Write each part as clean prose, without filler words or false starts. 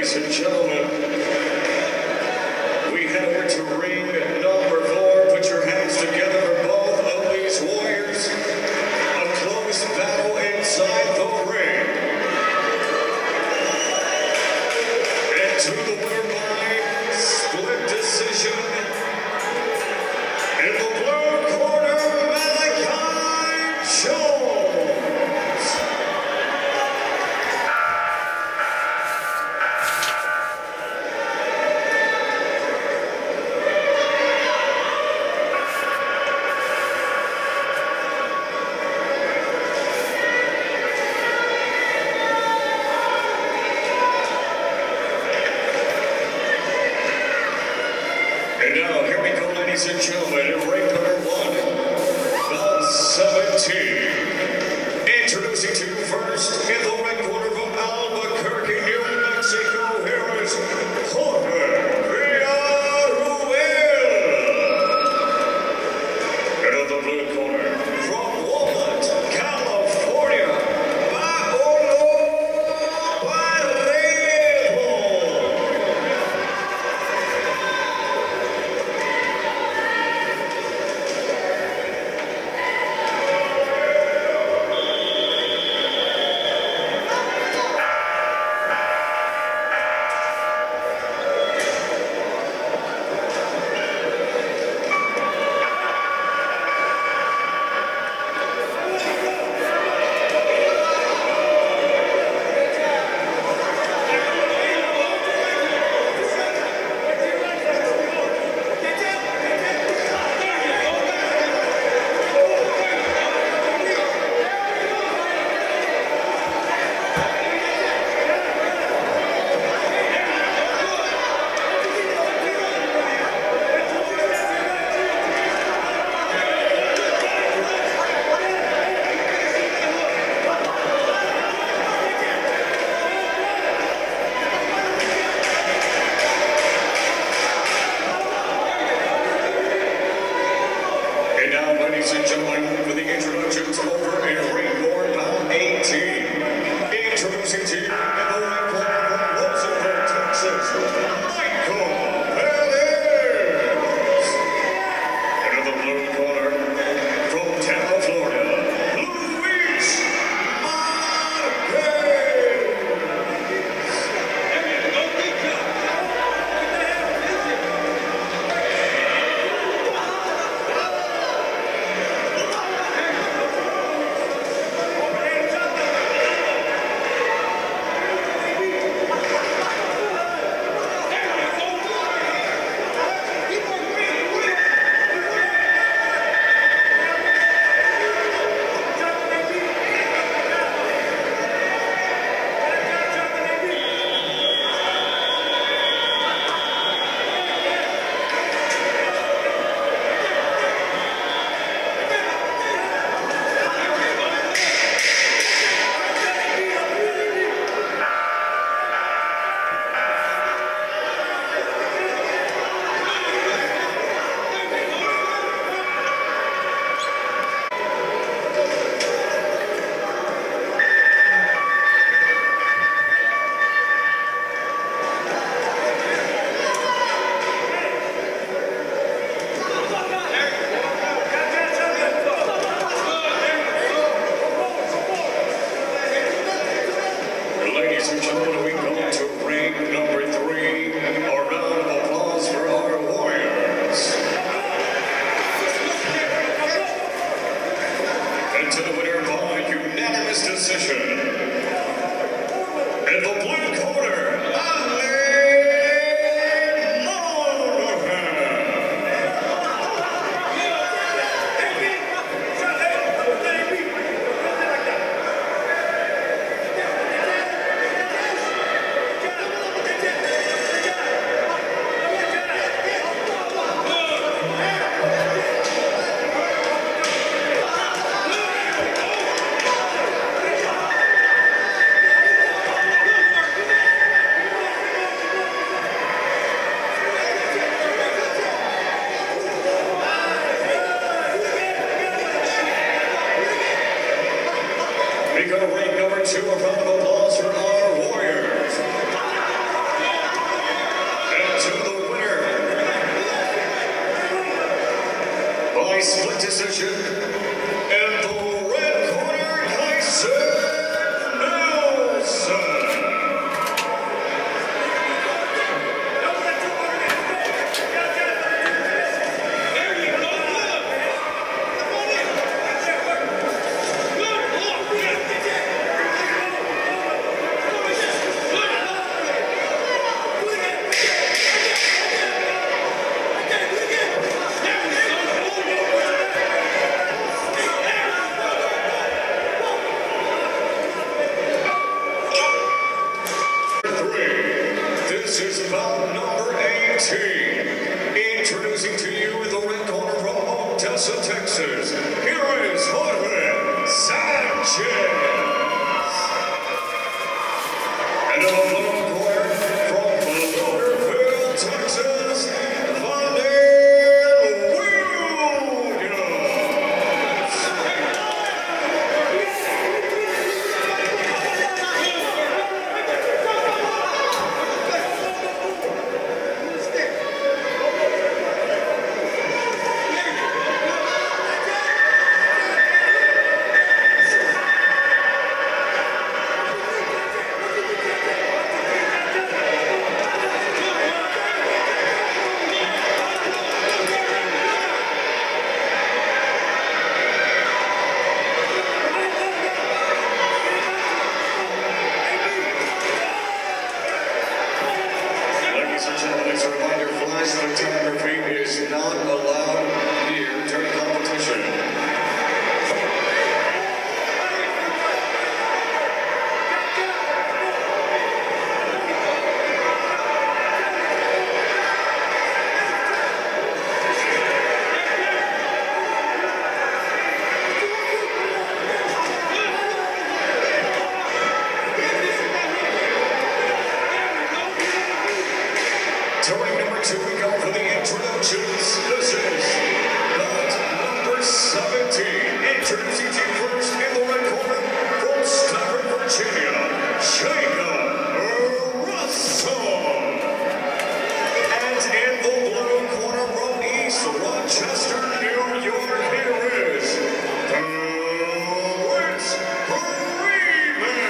ladies and gentlemen, we head over to ring number 4. Put your hands together for both of these warriors. A close battle inside the ring. And to the winner by split decision, in the blue corner, Malachi Jones. And now, here we go, ladies and gentlemen, in ring number 1, the 17. Introducing to you first, in the red corner from Albuquerque, New Mexico, here is Jorge Villarruel. And in the blue corner, from Walnut, California, Paolo Barreto. And now, ladies and gentlemen, for the introductions over in ring bound 18. Introducing to you in the ring corner from Roosevelt, Texas, Michael Perez. And in the blue corner from Tampa, Florida, Luis Marquez. Ladies and gentlemen, we go to ring number 3. A round of applause for our warriors. And to the winner by unanimous decision, in the blue corner, Ali Monahan. 17. Introducing to you in the red corner from Odessa, Texas. Here is Jorge Sanchez. And in the blue corner from Lauderdale, Texas, Vander Williams. As a reminder, flash photography is not allowed here during competition. To ring number 2, we go for the introductions. This is bout number 17. Introducing to you first in the red corner from Stafford, Virginia, Jacob Russell. And in the blue corner from East Rochester, New York, here is Lawrence Freeman.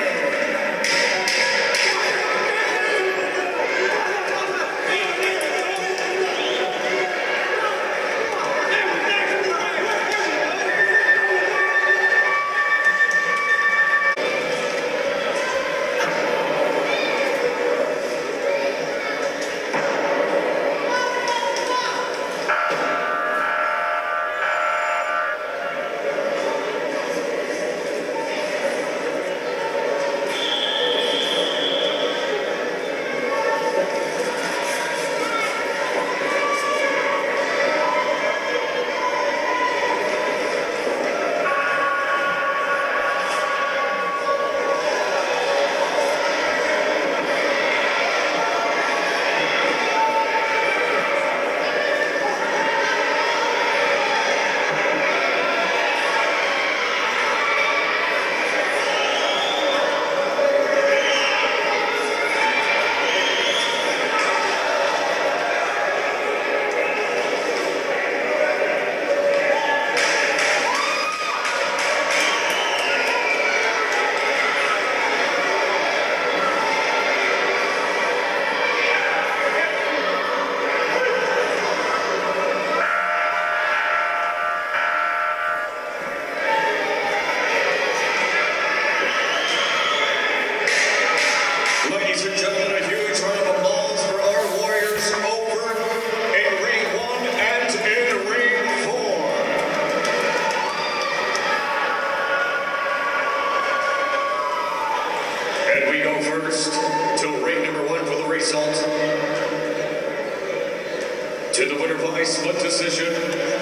Ladies and gentlemen, a huge round of applause for our warriors over in Ring 1 and in Ring 4. And we go first to ring number 1 for the result. To the winner by split decision,